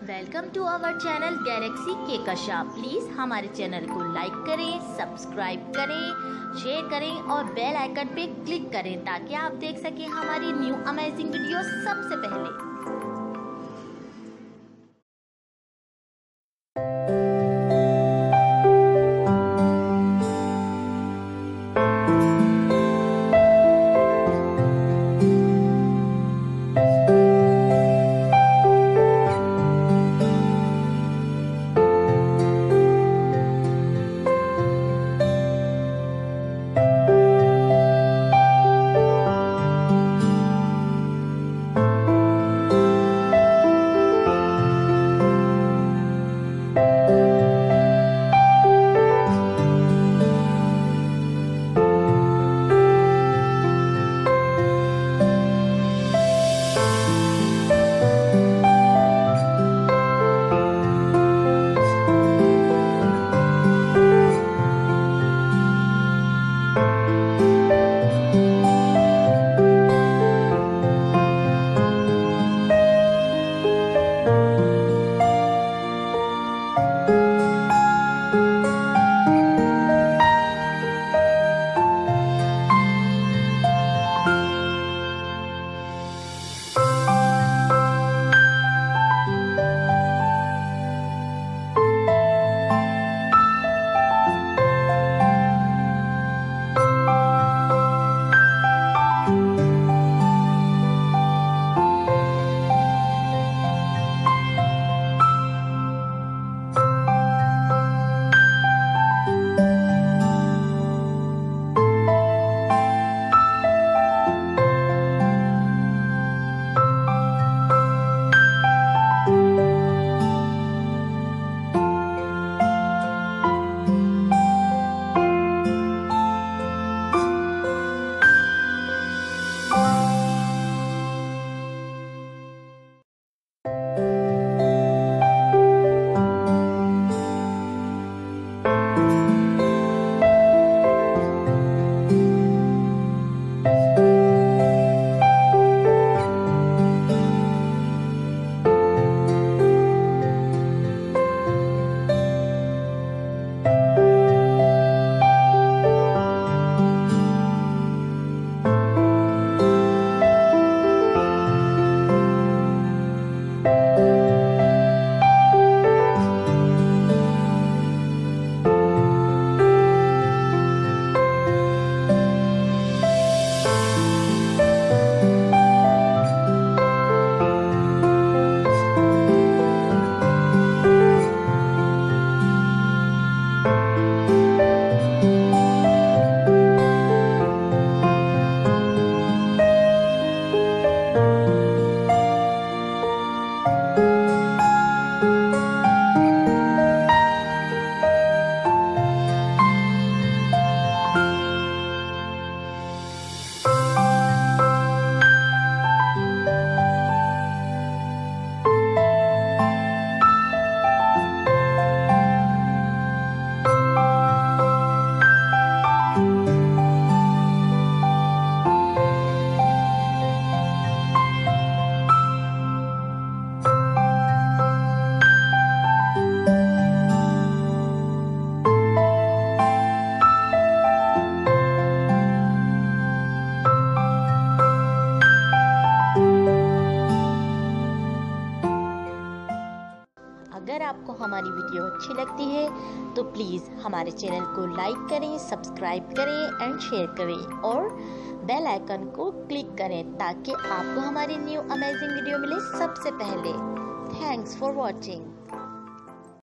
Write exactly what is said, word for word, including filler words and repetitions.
Welcome to our channel Galaxy cake shop. Please हमारे channel को like करें, subscribe करें, शेयर करें और बेल आइकन पे क्लिक करें ताकि आप देख सकें हमारी न्यू अमेजिंग वीडियो सबसे पहले। अगर आपको हमारी वीडियो अच्छी लगती है तो प्लीज़ हमारे चैनल को लाइक करें, सब्सक्राइब करें एंड शेयर करें और बेल आइकन को क्लिक करें ताकि आपको हमारी न्यू अमेजिंग वीडियो मिले सबसे पहले। Thanks for watching.